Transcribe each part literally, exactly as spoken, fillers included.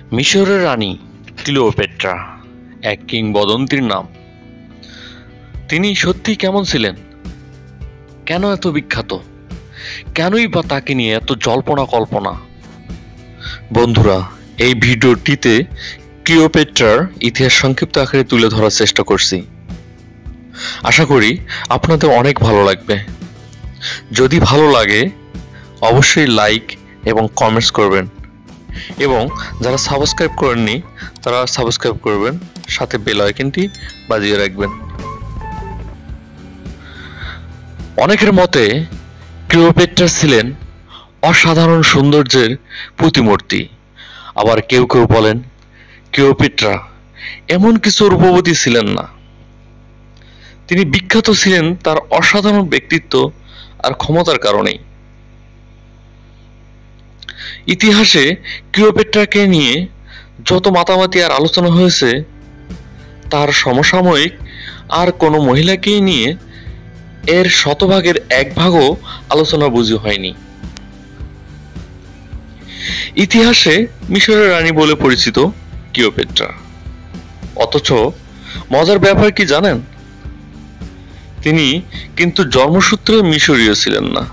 মিশরের রানী ক্লিওপেট্রা এক কিংবদন্তির নাম। তিনি সত্যি কেমন ছিলেন, কেন এত বিখ্যাত, কেনই বা তাকে নিয়ে এত জল্পনা কল্পনা? বন্ধুরা, এই ভিডিওটিতে ক্লিওপেট্রার ইতিহাস সংক্ষিপ্ত আকারে তুলে ধরার চেষ্টা করছি। আশা করি আপনাদের অনেক ভালো লাগবে। যদি ভালো লাগে অবশ্যই লাইক এবং কমেন্টস করবেন, এবং যারা সাবস্ক্রাইব করেননি তারা সাবস্ক্রাইব করবেন, সাথে বেল আইকনটি বাজিয়ে রাখবেন। অনেকের মতে ক্লিওপেট্রা ছিলেন অসাধারণ সৌন্দর্যের প্রতিমূর্তি, আবার কেউ কেউ বলেন ক্লিওপেট্রা এমন কিছু রূপবতী ছিলেন না। তিনি বিখ্যাত ছিলেন তার অসাধারণ ব্যক্তিত্ব আর ক্ষমতার কারণেই। ইতিহাসে ক্লিওপেট্রাকে নিয়ে যত মাতামাতি আর আলোচনা হয়েছে, তার সমসাময়িক আর কোনো মহিলাকে নিয়ে এর শতভাগের এক ভাগও আলোচনা বুঝি হয়নি। ইতিহাসে মিশরের রানী বলে পরিচিত ক্লিওপেট্রা, অথচ মজার ব্যাপার কি জানেন? তিনি কিন্তু জন্মসূত্রে মিশরীয় ছিলেন না।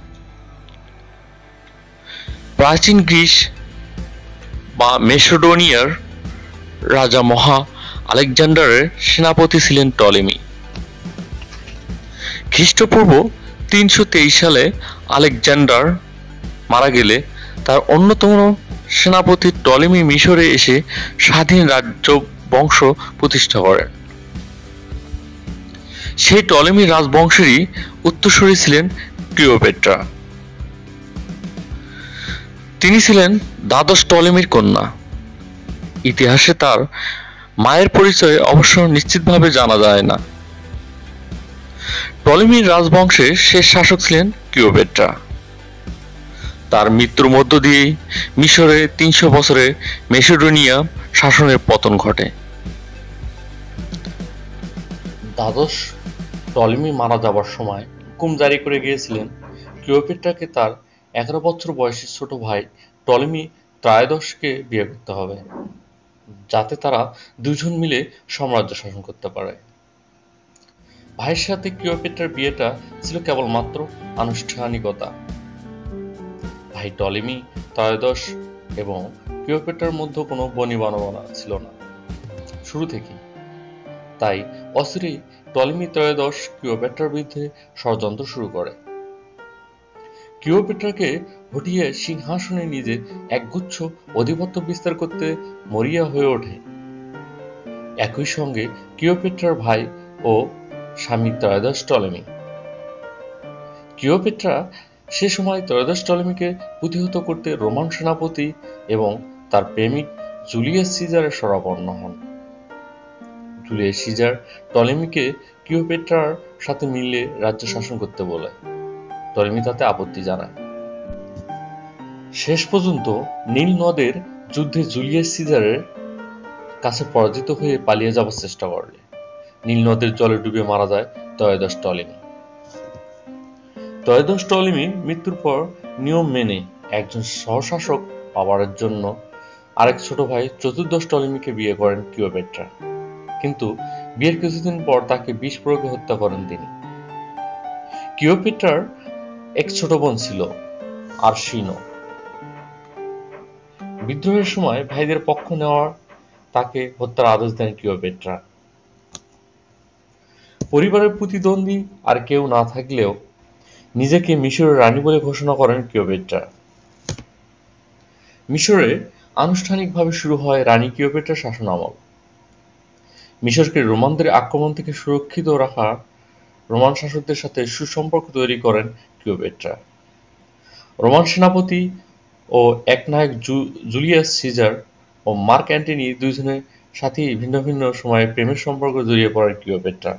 প্রাচীন গ্রিস বা মেসোডোনিয়ার রাজা মহা আলেকজান্ডারের সেনাপতি ছিলেন টলেমি। খ্রিস্টপূর্ব তিনশো তেইশ সালে আলেকজান্ডার মারা গেলে তার অন্যতম সেনাপতি টলেমি মিশরে এসে স্বাধীন রাজ্য বংশ প্রতিষ্ঠা করেন। সেই টলেমি রাজবংশেরই উত্তরসূরি ছিলেন ক্লিওপেট্রা। তিনি ছিলেন দ্বাদশ টলেমির কন্যা। ইতিহাসে তার মায়ের পরিচয় অবশ্য নিশ্চিতভাবে জানা যায় না। টলেমির রাজবংশের শেষ শাসক ছিলেন ক্লিওপেট্রা। তার মৃত্যুর মধ্য দিয়েই মিশরে তিনশো বছরে মেসোডোনিয়া শাসনের পতন ঘটে। দ্বাদশ টলেমি মারা যাবার সময় হুকুম জারি করে গিয়েছিলেন ক্লিওপেট্রাকে তার এগারো বছর বয়সী ছোট ভাই টলেমি ত্রয়োদশকে বিয়ে করতে হবে, যাতে তারা দুজন মিলে সাম্রাজ্য শাসন করতে পারে। ভাইয়ের সাথে ক্লিওপেট্রার বিয়েটা ছিল কেবলমাত্র আনুষ্ঠানিকতা। ভাই টলেমি ত্রয়োদশ এবং ক্লিওপেট্রার মধ্যে কোনো বনিবনা ছিল না শুরু থেকেই। তাই অচিরেই টলেমি ত্রয়োদশ ক্লিওপেট্রার বিরুদ্ধে ষড়যন্ত্র শুরু করে। ক্লিওপেট্রাকে হটিয়ে সিংহাসনে নিজে একগুচ্ছ আধিপত্য বিস্তার করতে মরিয়া হয়ে ওঠে। একই সঙ্গে ক্লিওপেট্রার ভাই ও স্বামী ত্রয়োদশ টলেমি। ক্লিওপেট্রা সে সময় ত্রয়োদশ টলেমিকে প্রতিহত করতে রোমান সেনাপতি এবং তার প্রেমিক জুলিয়াস সিজারের শরণাপন্ন হন। জুলিয়াস সিজার টলেমিকে ক্লিওপেট্রার সাথে মিলে রাজ্য শাসন করতে বলে। টলেমি তাতে আপত্তি জানায়। শেষ পর্যন্ত নীল নদের যুদ্ধে জুলিয়াস সিজারের কাছে পরাজিত হয়ে পালিয়ে যাবার চেষ্টা করলে নীল নদের জলে ডুবে মারা যায় ত্রয়োদশ টলেমি। ত্রয়োদশ টলেমি মৃত্যুর পর নিয়ম মেনে একজন সহশাসক পাওয়ার জন্য আরেক ছোট ভাই চতুর্দশ টলেমিকে বিয়ে করেন ক্লিওপেট্রা, কিন্তু বিয়ের কিছুদিন পর তাকে বিষ প্রয়োগে হত্যা করেন তিনি। ক্লিওপেট্রার এক ছোট বোন ছিল আরশিনো। বিদ্রোহের সময় ভাইদের পক্ষ নেওয়ার তাকে হত্যার আদেশ দেন ক্লিওপেট্রা। পরিবারের প্রতিদ্বন্দ্বী আর কেউ না থাকলেও নিজেকে মিশরের রানী বলে ঘোষণা করেন ক্লিওপেট্রা। মিশরে আনুষ্ঠানিকভাবে শুরু হয় রানী ক্লিওপেট্রার শাসনামল। মিশরকে রোমানদের আক্রমণ থেকে সুরক্ষিত রাখা রোমান শাসকদের সাথে সুসম্পর্ক তৈরি করেন ক্লিওপেট্রা। রোমান সেনাপতি ও একনায়ক জুলিয়াস সিজার ও মার্ক অ্যান্টনি দুইজনের সাথেই ভিন্ন ভিন্ন সময়ে প্রেমের সম্পর্ক জড়িয়ে পড়েন ক্লিওপেট্রা।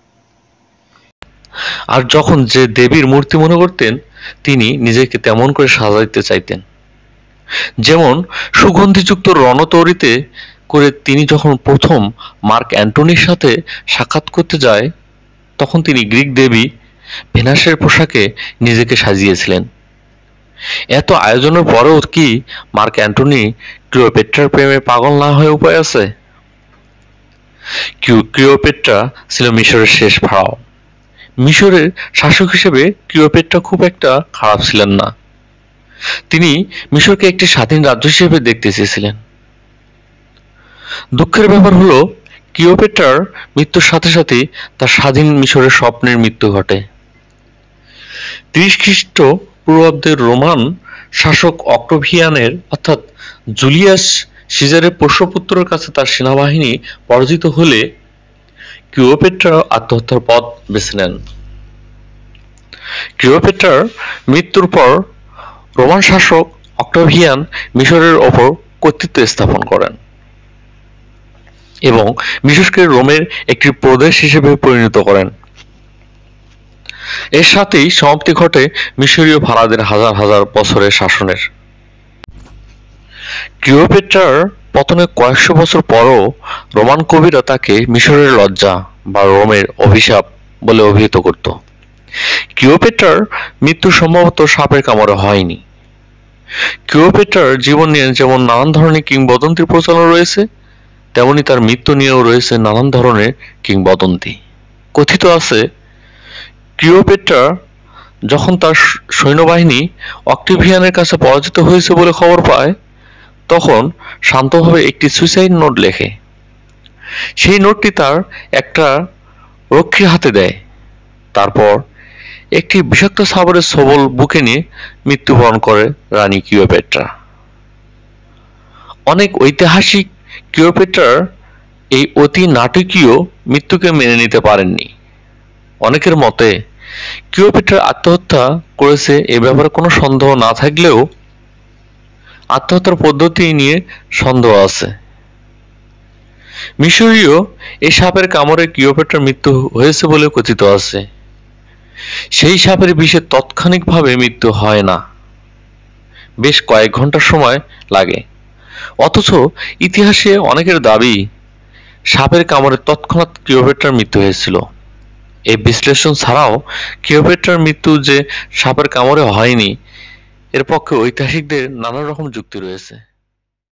আর যখন যে দেবীর মূর্তি মনে করতেন, তিনি নিজেকে তেমন করে সাজাইতে চাইতেন। যেমন সুগন্ধিযুক্ত রণতরীতে করে তিনি যখন প্রথম মার্ক অ্যান্টনির সাথে সাক্ষাৎ করতে যায়, তখন তিনি গ্রিক দেবী ভেনাসের পোশাকে নিজেকে সাজিয়েছিলেন। এত আয়োজনের পরেও কি মার্ক অ্যান্টনি ক্লিওপেট্রার প্রেমে পাগল না হয়ে উপায় আছে? ক্লিওপেট্রা ছিল মিশরের শেষ ফারাও। মিশরের শাসক হিসেবে ক্লিওপেট্রা খুব একটা খারাপ ছিলেন না। তিনি মিশরকে একটি স্বাধীন রাজ্য হিসেবে দেখতে চেয়েছিলেন। দুঃখের ব্যাপার হলো ক্লিওপেট্রার মৃত্যুর সাথে সাথে তার স্বাধীন মিশরের স্বপ্নের মৃত্যু ঘটে। ত্রিশ খ্রিস্ট পূর্বাব্দের রোমান শাসক অক্টোভিয়ানের অর্থাৎ জুলিয়াস সিজারের পোষ্যপুত্রের কাছে তার সেনাবাহিনী পরাজিত হলে ক্লিওপেট্রা আত্মহত্যার পথ বেছে নেন। ক্লিওপেট্রার মৃত্যুর পর রোমান শাসক অক্টোভিয়ান মিশরের ওপর কর্তৃত্ব স্থাপন করেন এবং মিশরকে রোমের একটি প্রদেশ হিসেবে পরিণত করেন। এর সাথেই সমাপ্তি ঘটে মিশরীয় ফারাওদের হাজার হাজার বছরের শাসনের। ক্লিওপেট্রার পতনের কয়েকশো বছর পরও রোমান কবিরা তাকে মিশরের লজ্জা বা রোমের অভিশাপ বলে অভিহিত করত। ক্লিওপেট্রার মৃত্যু সম্ভবত সাপের কামড়ে হয়নি। ক্লিওপেট্রার জীবন নিয়ে যেমন নানান ধরনের কিংবদন্তির প্রচলন রয়েছে, তেমনি তার মৃত্যু নিয়েও রয়েছে নানান ধরনের কিংবদন্তি। কথিত আছে ক্লিওপেট্রা যখন তার সৈন্যবাহিনী অক্টোভিয়ানের কাছে পরাজিত হয়েছে বলে খবর পায়, তখন শান্তভাবে একটি সুইসাইড নোট লেখে। সেই নোটটি তার একটা রক্ষীর হাতে দেয়। তারপর একটি বিষাক্ত সাগরের ছোবল বুকে নিয়ে মৃত্যুবরণ করে রানী ক্লিওপেট্রা। অনেক ঐতিহাসিক ক্লিওপেট্রার এই অতি নাটকীয় মৃত্যুকে মেনে নিতে পারেননি। অনেকের মতে ক্লিওপেট্রা আত্মহত্যা করেছে এ ব্যাপারে কোনো সন্দেহ না থাকলেও আত্মহত্যার পদ্ধতি নিয়ে সন্দেহ আছে। মিশরীয় এই সাপের কামড়ে ক্লিওপেট্রার মৃত্যু হয়েছে বলে কথিত আছে। সেই সাপের বিষে তাৎক্ষণিকভাবে মৃত্যু হয় না, বেশ কয়েক ঘন্টা সময় লাগে। অথচ ইতিহাসে অনেকের দাবি সাপের কামড়ে তৎক্ষণাৎ ক্লিওপেট্রার মৃত্যু হয়েছিল। এই বিশ্লেষণ ছাড়াও ক্লিওপেট্রার মৃত্যু যে সাপের কামড়ে হয়নি, এর পক্ষে ঐতিহাসিকদের নানা রকম যুক্তি রয়েছে।